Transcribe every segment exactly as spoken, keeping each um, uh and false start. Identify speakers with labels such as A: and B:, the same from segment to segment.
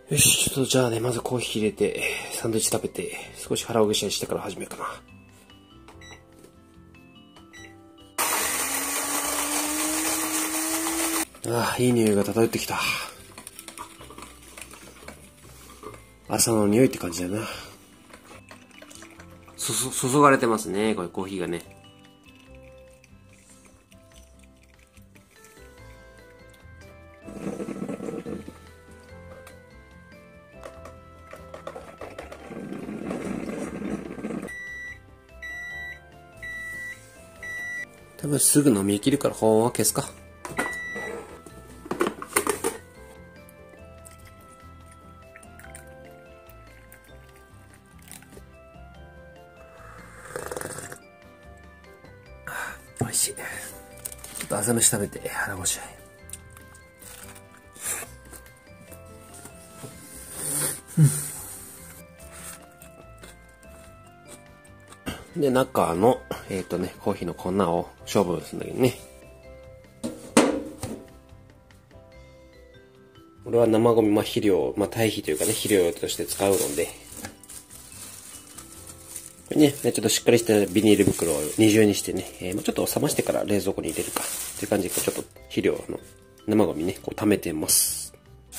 A: よし、ちょっとじゃあね、まずコーヒー入れて、サンドイッチ食べて、少し腹をぐしゃりしてから始めようかな。ああ、いい匂いが漂ってきた。朝の匂いって感じだな。そ、そ、注がれてますね、これコーヒーがね。多分すぐ飲み切るから保温は消すか。おいしい。ちょっと朝飯食べて腹ごしらえ。で、中の、えっとね、コーヒーの粉を処分するんだけどね。俺は生ゴミ、まあ、肥料、まあ、堆肥というかね、肥料として使うので、これね、ちょっとしっかりしたビニール袋を二重にしてね、えー、ちょっと冷ましてから冷蔵庫に入れるか、っていう感じで、ちょっと肥料の生ゴミね、こう溜めてます。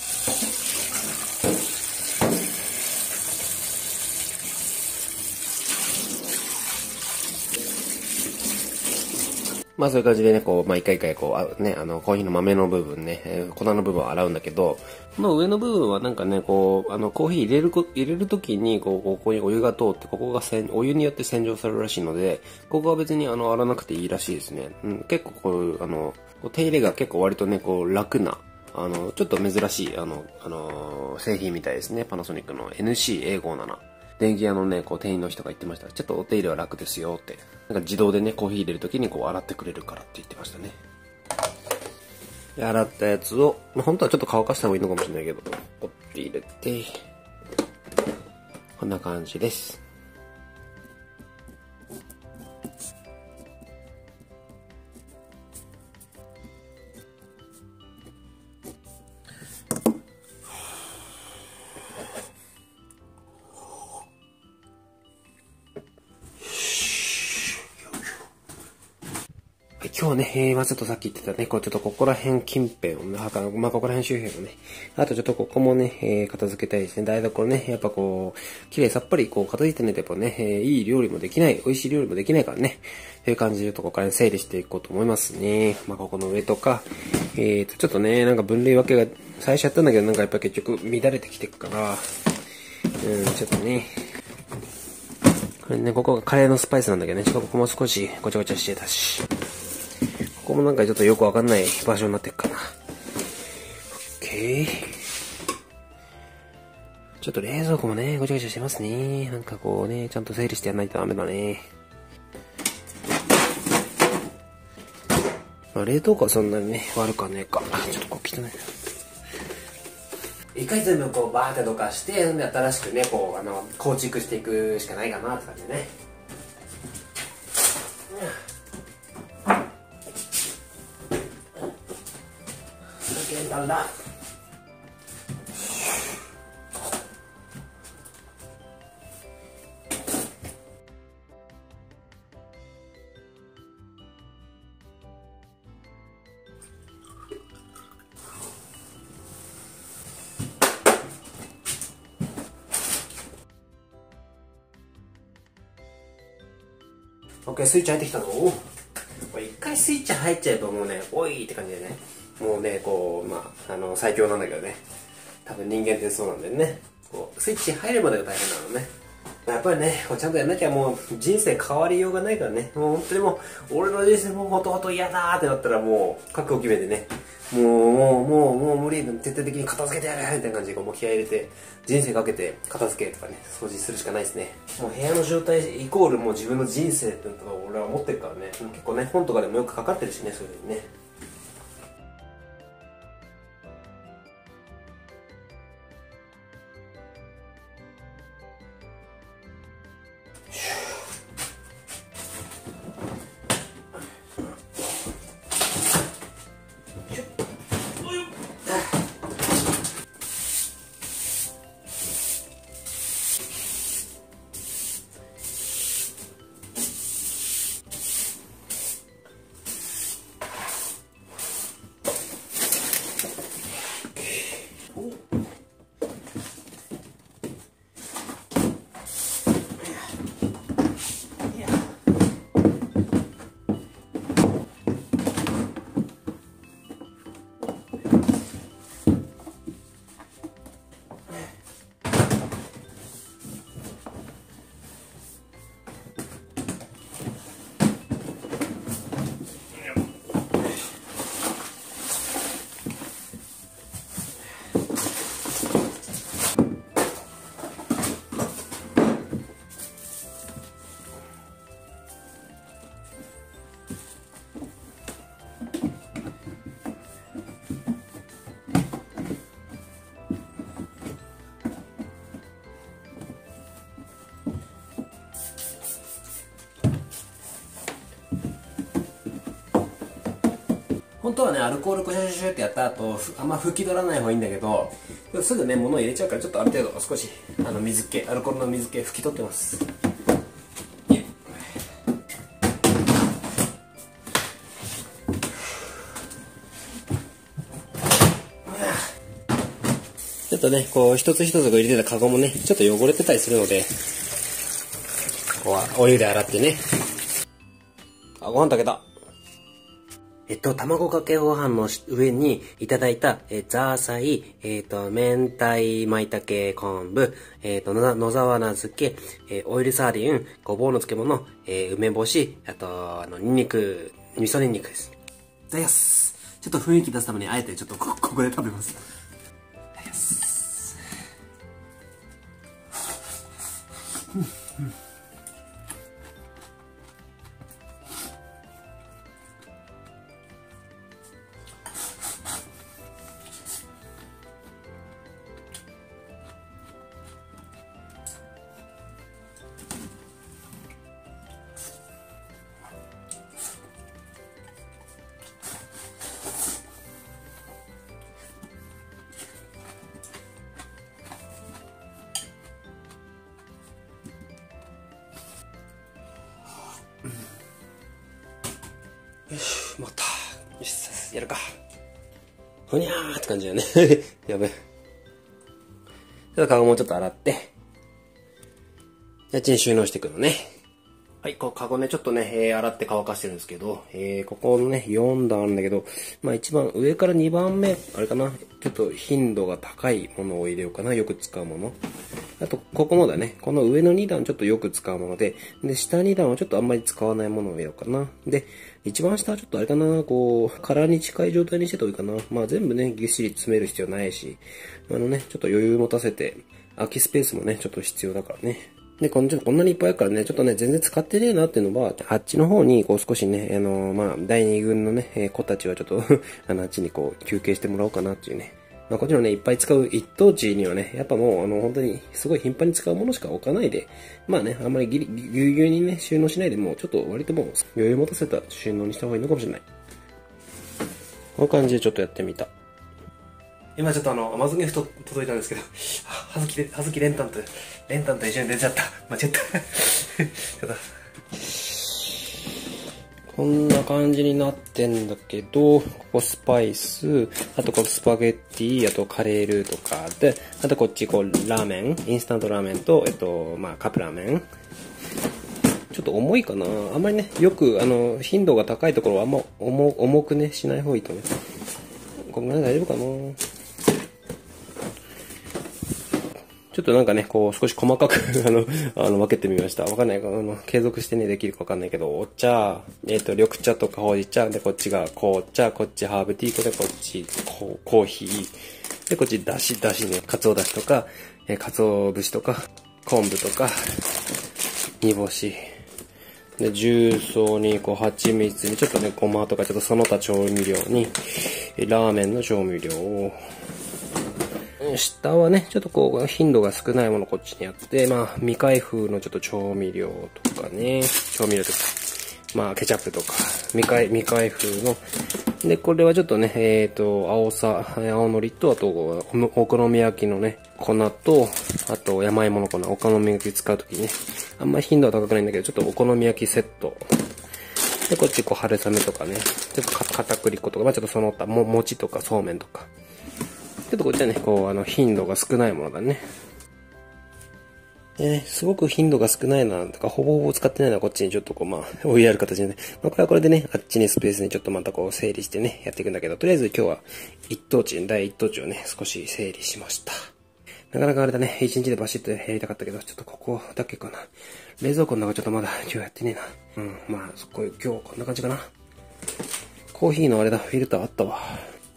A: まあそういう感じでね、こう、まあ一回一回こう、ね、あの、コーヒーの豆の部分ね、えー、粉の部分を洗うんだけど、この上の部分はなんかね、こう、あの、コーヒー入れるこ、入れるときに、こう、ここにお湯が通って、ここがせん、お湯によって洗浄されるらしいので、ここは別にあの、洗わなくていいらしいですね。うん、結構こういう、あの、手入れが結構割とね、こう、楽な、あの、ちょっと珍しい、あの、あの、製品みたいですね。パナソニックの エヌシーエーごじゅうなな。電気屋のね、こう店員の人が言ってました。ちょっとお手入れは楽ですよって。なんか自動でね、コーヒー入れるときにこう洗ってくれるからって言ってましたね。で、洗ったやつを、まあ、本当はちょっと乾かした方がいいのかもしれないけど、ポッて入れて、こんな感じです。今日ね、えー、まあちょっとさっき言ってたね、こうちょっとここら辺近辺をね、まあここら辺周辺をね、あとちょっとここもね、えー、片付けたいですね。台所ね、やっぱこう、綺麗さっぱりこう片付いてないとやっぱね、えー、いい料理もできない、美味しい料理もできないからね、という感じでちょっとここから整理していこうと思いますね。まあここの上とか、えーと、ちょっとね、なんか分類分けが最初やったんだけど、なんかやっぱ結局乱れてきてるから、うん、ちょっとね、これね、ここがカレーのスパイスなんだけどね、ちょっとここも少しごちゃごちゃしてたし、ここもなんかちょっとよくわかんない場所になってるかな。オッケー。ちょっと冷蔵庫もね、ごちゃごちゃしてますね。なんかこうね、ちゃんと整理してやらないとダメだね。まあ、冷凍庫はそんなにね、悪くはねえか。ちょっとこう汚いな。一回全部こうバーってどかして、で新しくね、こう、あの、構築していくしかないかなって感じでね。なんだ。オッケー、スイッチ入ってきたの。これ一回スイッチ入っちゃえばもうね、おいって感じでね。もうね、こう、まあ、あの、最強なんだけどね。多分人間ってそうなんだよね。こう、スイッチ入るまでが大変なのね。やっぱりね、こうちゃんとやんなきゃもう人生変わりようがないからね。もう本当にもう、俺の人生もうほとほと嫌だーってなったらもう、覚悟決めてね。もう、もう、もう、もう無理、徹底的に片付けてやるみたいな感じで、もう気合い入れて、人生かけて片付けとかね、掃除するしかないですね。もう部屋の状態イコールもう自分の人生ってとか俺は思ってるからね。結構ね、本とかでもよく書かれてるしね、そういうふうにね。 本当はね、アルコールこうシュシュシュってやった後、あんま拭き取らない方がいいんだけど、すぐね、物を入れちゃうから、ちょっとある程度少し、あの、水気、アルコールの水気拭き取ってます。ちょっとね、こう、一つ一つ入れてたカゴもね、ちょっと汚れてたりするので、ここはお湯で洗ってね。あ、ご飯炊けた。えっと、卵かけご飯の上にいただいた、えザーサイ、えっと、明太舞茸昆布、えっと、野野沢菜漬け、えオイルサーディン、ごぼうの漬物、えー、梅干し、あと、あの、ニンニク、味噌ニンニクです。いただきます。ちょっと雰囲気出すために、あえてちょっとこ、ここで食べます。いただきます。うんうんよし、終わった。よし、やるか。ふにゃーって感じだよね。やべえ。ちょっと顔もちょっと洗って、家賃収納していくのね。はい、こう、カゴね、ちょっとね、えー、洗って乾かしてるんですけど、えー、ここのね、よん段あるんだけど、まあ一番上からにばんめ、あれかな、ちょっと頻度が高いものを入れようかな、よく使うもの。あと、ここもだね、この上のに段ちょっとよく使うもので、で、下に段はちょっとあんまり使わないものを入れようかな。で、一番下はちょっとあれかな、こう、空に近い状態にしてといいかな。まあ全部ね、ぎっしり詰める必要ないし、あのね、ちょっと余裕持たせて、空きスペースもね、ちょっと必要だからね。で、このちょっとこんなにいっぱいあるからね、ちょっとね、全然使ってねえなっていうのは、あっちの方に、こう少しね、あのー、まあ、だいに軍のね、えー、子たちはちょっとあの、あっちにこう、休憩してもらおうかなっていうね。まあ、こっちのね、いっぱい使う一等地にはね、やっぱもう、あの、本当に、すごい頻繁に使うものしか置かないで、まあね、あんまりぎり、ぎゅうぎゅうにね、収納しないでもう、ちょっと割ともう、余裕持たせた収納にした方がいいのかもしれない。こういう感じでちょっとやってみた。今ちょっとあの、アマゾンギフト届いたんですけど、はずきで、はずきレンタンと、レンタンと一緒に出ちゃった。間違った。ちょっと。こんな感じになってんだけど、ここスパイス、あとこのスパゲッティ、あとカレールーとかで、あとこっちこうラーメン、インスタントラーメンと、えっと、まあカップラーメン。ちょっと重いかな。あんまりね、よく、あの、頻度が高いところはあんま重、重くね、しない方がいいと思う。こんぐらい大丈夫かな。ちょっとなんかね、こう少し細かくあの、あの分けてみました。わかんない。あの、継続してね、できるかわかんないけど、お茶、えっと、緑茶とかほうじ茶、で、こっちが紅茶、こっちハーブティー粉で、こっちコーヒー、で、こっちだし、だしね、かつおだしとか、えー、かつお節とか、昆布とか、煮干し、で、重曹に、こう、蜂蜜に、ちょっとね、ごまとか、ちょっとその他調味料に、ラーメンの調味料を、下はね、ちょっとこう、頻度が少ないものこっちにあって、まあ、未開封のちょっと調味料とかね、調味料とか、まあ、ケチャップとか、未開、未開封の、で、これはちょっとね、えっと、青さ、青のりと、あと、お好み焼きのね、粉と、あと、山芋の粉、お好み焼き使うときにね、あんまり頻度は高くないんだけど、ちょっとお好み焼きセット。で、こっちこう、春雨とかね、ちょっと片栗粉とか、まあちょっとその他、も、餅とかそうめんとか。ちょっとこっちはね、こう、あの、頻度が少ないものだね。でね、すごく頻度が少ないな、とか、ほぼほぼ使ってないのはこっちにちょっとこう、まあ、追いやる形でね。まあ、これはこれでね、あっちにスペースにちょっとまたこう、整理してね、やっていくんだけど、とりあえず今日は、一等地、第一等地をね、少し整理しました。なかなかあれだね、一日でバシッとやりたかったけど、ちょっとここだけかな。冷蔵庫の中ちょっとまだ今日やってねえな。うん、まあ、そこ、今日こんな感じかな。コーヒーのあれだ、フィルターあったわ。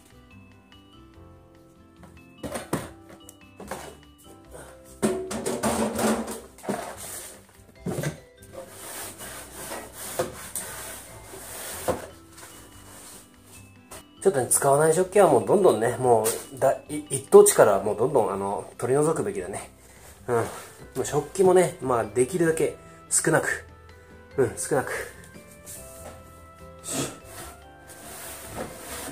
A: ちょっとね、使わない食器はもうどんどんね、もう、だ、一等地からもうどんどんあの、取り除くべきだね。うん。もう食器もね、まあできるだけ少なく。うん、少なく。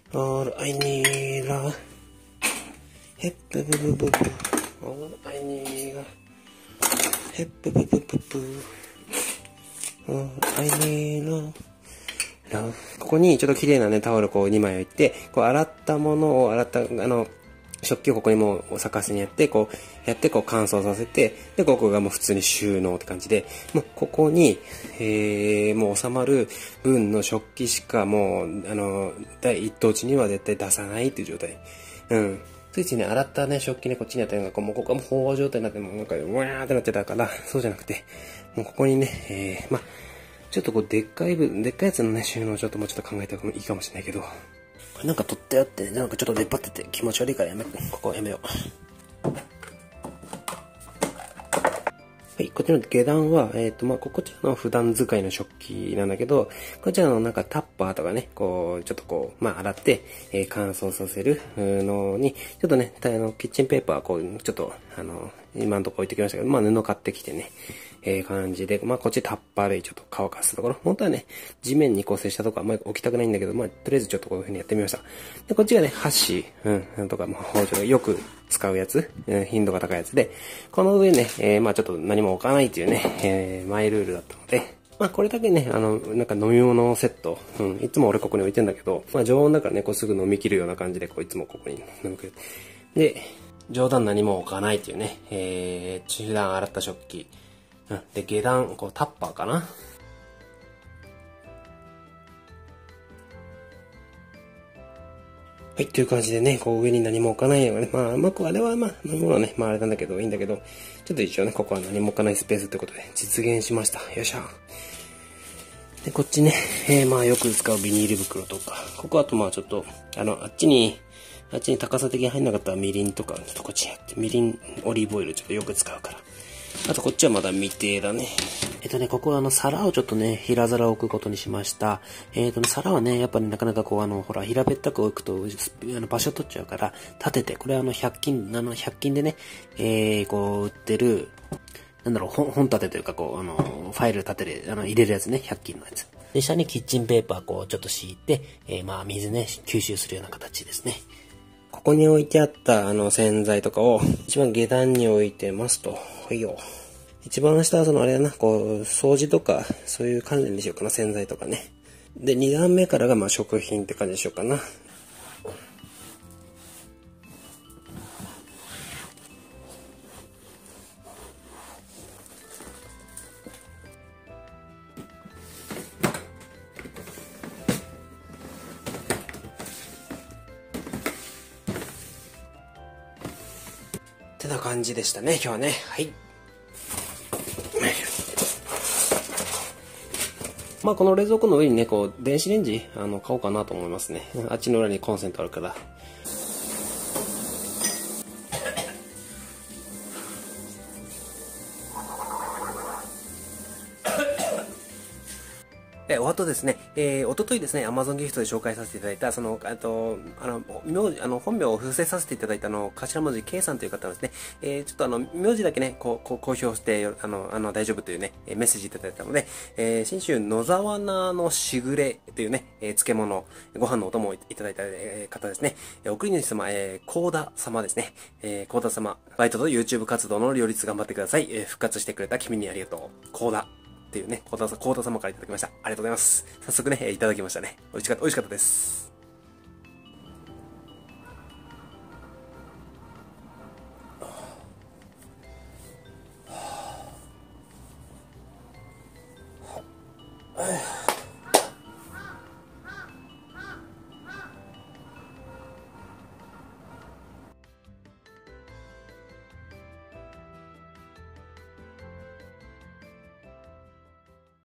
A: All I need a hip boo boo boo boo. All I need a hip boo boo boo boo boo. All I need a love.ここにちょっと綺麗なね、タオルこうにまい置いて、こう洗ったものを、洗った、あの、食器をここにもう逆さにやって、こう、やってこう乾燥させて、で、ここがもう普通に収納って感じで、もうここに、えー、もう収まる分の食器しかもう、あの、第一等地には絶対出さないっていう状態。うん。ついついね、洗ったね、食器ね、こっちにあったのが、もうここがもう飽和状態になって、もうなんか、うわーってなってたから、そうじゃなくて、もうここにね、えー、まあ、ちょっとこう、でっかい分、でっかいやつのね、収納ちょっともうちょっと考えた方がいいかもしれないけど、これなんか取ってあって、なんかちょっと出っ張ってて気持ち悪いからやめ、ここやめよう。はい、こっちの下段は、えっと、まあ、こっちの普段使いの食器なんだけど、こちらのなんかタッパーとかね、こう、ちょっとこう、まあ、洗って、えー、乾燥させるのに、ちょっとね、あの、キッチンペーパー、こう、ちょっと、あの、今のところ置いてきましたけど、まあ、布買ってきてね、えー、感じで、まあ、こっちタッパーでちょっと乾かすところ。本当はね、地面にこう接したとこはあんまり置きたくないんだけど、まあ、とりあえずちょっとこういう風にやってみました。で、こっちがね、箸、うん、なんとか、まあ、包丁でよく使うやつ、うん、頻度が高いやつで、この上ね、えー、まあ、ちょっと何も置かないっていうね、えー、マイルールだったので、まあ、これだけね、あの、なんか飲み物セット、うん、いつも俺ここに置いてんだけど、まあ、常温だからね、こうすぐ飲み切るような感じで、こういつもここに飲み切る。で、冗談何も置かないっていうね、えー、中段洗った食器、うん、で、下段、こう、タッパーかな。はい、という感じでね、こう上に何も置かないよね。まあ、まあ、あれはまあ、飲み物ね、まああれなんだけど、いいんだけど、ちょっと一応ね、ここは何も置かないスペースということで、実現しました。よっしゃ。で、こっちね、えー、まあよく使うビニール袋とか、ここあとまあちょっと、あの、あっちに、あっちに高さ的に入んなかったらみりんとか、ちょっとこっちやって、みりん、オリーブオイルちょっとよく使うから。あとこっちはまだ未定だね。えっとね、ここはあの皿をちょっとね、平皿を置くことにしました。えっとね、皿はね、やっぱり、ね、なかなかこうあの、ほら、平べったく置くと、あの場所取っちゃうから、立てて、これあの、ひゃく均、あの、ひゃく均でね、えー、こう、売ってる、なんだろう、本、本立てというかこう、あの、ファイル立てる、あの、入れるやつね、ひゃく均のやつ。で、下にキッチンペーパーこう、ちょっと敷いて、えー、まあ、水ね、吸収するような形ですね。ここに置いてあったあの洗剤とかを一番下段に置いてますと。はいよ。一番下はそのあれだな、こう、掃除とか、そういう関連にしようかな、洗剤とかね。で、二段目からがまあ食品って感じにしようかな。ってな感じでしたね、今日はね。はい。まあこの冷蔵庫の上にね、こう、電子レンジ、あの、買おうかなと思いますね。あっちの裏にコンセントあるから。え、お後ですね、えー、おとといですね、Amazon ギフトで紹介させていただいた、その、あと、あの、名字、あの、本名を伏せさせていただいたの、頭文字 K さんという方ですね、えー、ちょっとあの、名字だけね、こう、こう公表して、あの、あの、大丈夫というね、メッセージいただいたので、えー、新州野沢菜のしぐれというね、えー、漬物、ご飯のお供をいただいた、えー、方ですね、えー、送り主様、えー、高田様ですね、えー、高田様、バイトと YouTube 活動の両立頑張ってください。えー、復活してくれた君にありがとう。高田。っていうね、コータコータ様からいただきました。ありがとうございます。早速ね、いただきましたね。美味しかった、美味しかったです。は